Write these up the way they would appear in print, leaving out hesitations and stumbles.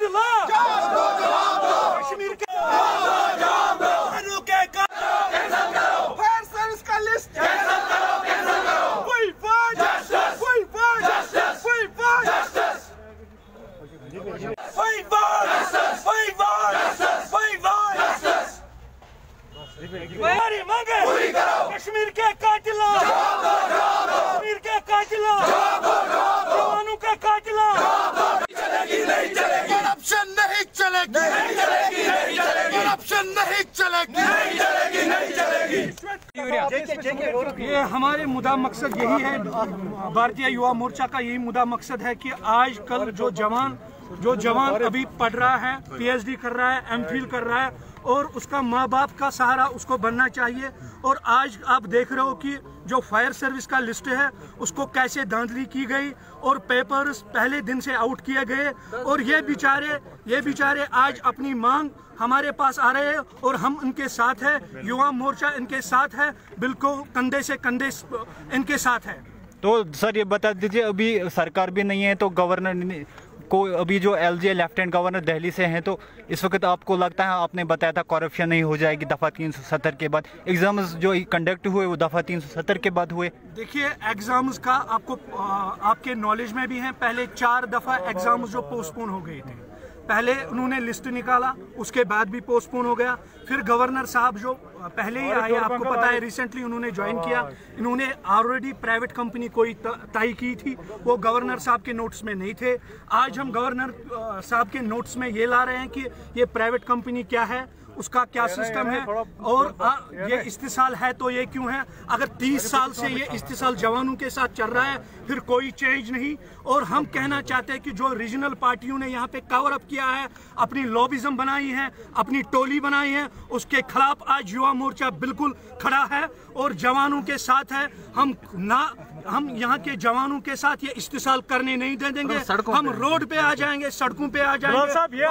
कातिला कश्मीर के fire service का list हमारी मांगे कश्मीर के कातिला कश्मीर के कातिला जवानों का कातिला नहीं चलेगी करप्शन नहीं चलेगी करप्शन नहीं चलेगी। ये हमारे मुद्दा मकसद यही है, भारतीय युवा मोर्चा का यही मुद्दा मकसद है कि आज कल जो जवान अभी पढ़ रहा है, पीएचडी कर रहा है, एमफिल कर रहा है और उसका माँ बाप का सहारा उसको बनना चाहिए। और आज आप देख रहे हो कि जो फायर सर्विस का लिस्ट है उसको कैसे धांधली की गई और पेपर्स पहले दिन से आउट किए गए और ये बेचारे आज अपनी मांग हमारे पास आ रहे हैं और हम इनके साथ है, युवा मोर्चा इनके साथ है, बिल्कुल कंधे से कंधे इनके साथ है। तो सर ये बता दीजिए, अभी सरकार भी नहीं है तो गवर्नर को, अभी जो एलजी लेफ्टिनेंट गवर्नर दिल्ली से हैं, तो इस वक्त आपको लगता है, आपने बताया था करप्शन नहीं हो जाएगी दफ़ा 370 के बाद, एग्जाम्स जो कंडक्ट हुए वो दफ़ा 370 के बाद हुए? देखिए एग्जाम्स का आपको आपके नॉलेज में भी है, पहले 4 दफ़ा एग्जाम्स जो पोस्टपोन हो गए थे, पहले उन्होंने लिस्ट निकाला उसके बाद भी पोस्टपोन हो गया, फिर गवर्नर साहब जो पहले ही आए, आपको पता है रिसेंटली उन्होंने ज्वाइन किया, इन्होंने ऑलरेडी प्राइवेट कंपनी कोई तय की थी, वो गवर्नर साहब के नोट्स में नहीं थे। आज हम गवर्नर साहब के नोट्स में ये ला रहे हैं कि ये प्राइवेट कंपनी क्या है, उसका क्या सिस्टम है और ये इस्तेसाल है तो ये क्यों है। अगर 30 साल से ये इस्तेसाल जवानों के साथ चल रहा है फिर कोई चेंज नहीं। और हम कहना चाहते हैं कि जो रीजनल पार्टियों ने यहाँ पे कवर अप किया है, अपनी लॉबिज्म बनाई है, अपनी टोली बनाई है, उसके खिलाफ आज युवा मोर्चा बिल्कुल खड़ा है और जवानों के साथ है। हम यहाँ के जवानों के साथ ये इस्तेसाल करने नहीं दे देंगे, हम रोड पे आ जाएंगे, सड़कों पे आ जाएंगे।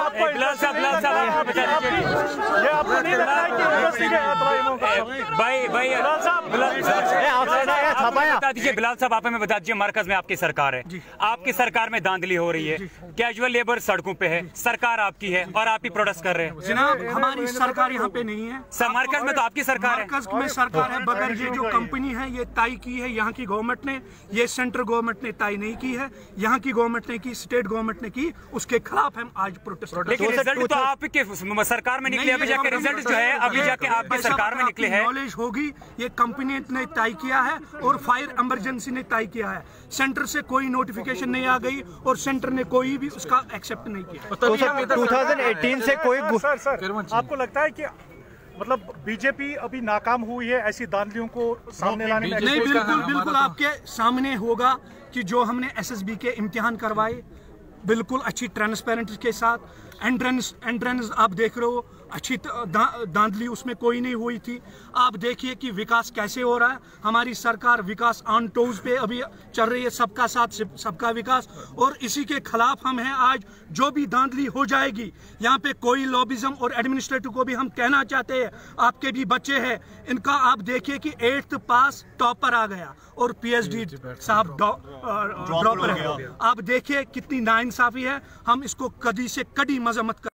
बिलाल साहब आप हमें बता दीजिए, मरकज में आपकी सरकार है, आपकी सरकार में धांधली हो रही है, कैजुअल लेबर सड़कों पे है, सरकार आपकी है और आप ही प्रोटेस्ट कर रहे हैं। जनाब हमारी सरकार यहाँ पे नहीं है, मरकज में तो आपकी सरकार है, मरकज में सरकार है, मगर ये जो कंपनी है ये तय की है यहाँ की गवर्नमेंट ने, ये सेंट्रल गवर्नमेंट ने तय नहीं की है, यहाँ की गवर्नमेंट ने की, स्टेट गवर्नमेंट ने की, उसके खिलाफ हम आज प्रोटेस्ट। लेकिन रिजल्ट तो आपके सरकार में निकले, अभी जाके रिजल्ट जो है अभी जाके आपकी सरकार में निकले हैं। नॉलेज होगी, ये कंपनी ने तय किया है और फायर इमरजेंसी ने तय किया है, सेंटर से कोई नोटिफिकेशन नहीं आ गई और सेंटर ने कोई भी उसका एक्सेप्ट नहीं किया। 2018 से कोई आपको लगता है कि मतलब बीजेपी अभी नाकाम हुई है ऐसी धांधलियों को सामने लाने में? नहीं, बिल्कुल आपके सामने होगा कि जो हमने एसएसबी के इम्तिहान करवाए बिल्कुल अच्छी ट्रांसपेरेंसी के साथ, एंट्रेंस आप देख रहे हो, अच्छी धांधली उसमें कोई नहीं हुई थी। आप देखिए कि विकास कैसे हो रहा है, हमारी सरकार विकास ऑन टोज पे अभी चल रही है, सबका साथ सबका विकास, और इसी के खिलाफ हम हैं आज। जो भी धांधली हो जाएगी यहाँ पे कोई लॉबिज्म और एडमिनिस्ट्रेटिव को भी हम कहना चाहते हैं, आपके भी बच्चे हैं, इनका आप देखिए कि 8th पास टॉपर आ गया और पीएचडी साहब ड्रॉपर है। आप देखिए कितनी नाइंसाफी है, हम इसको कड़ी से कड़ी मजम्मत